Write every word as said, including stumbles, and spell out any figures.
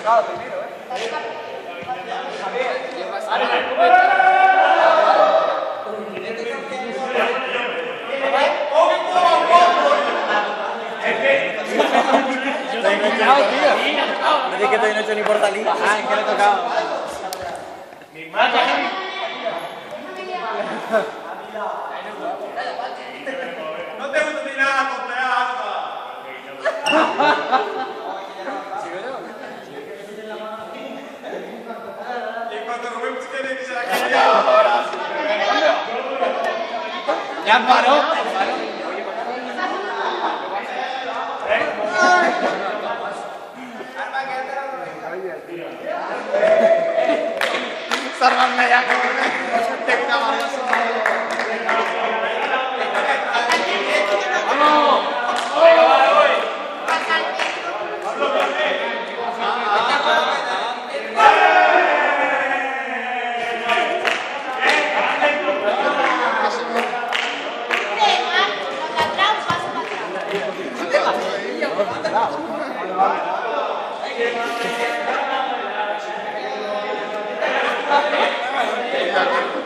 tocado primero, ¿eh? Estoy no he hecho ni tío. No dices que estoy no he hecho ni por salir. Ah, es que le he tocado. No te gusta tirar a tontear, Alfa. Y cuando Rubén se quiere que se la calle. Ya paró. Salvarme ya, cabrón. Tengo una mano. ¡Vamos! Thank you.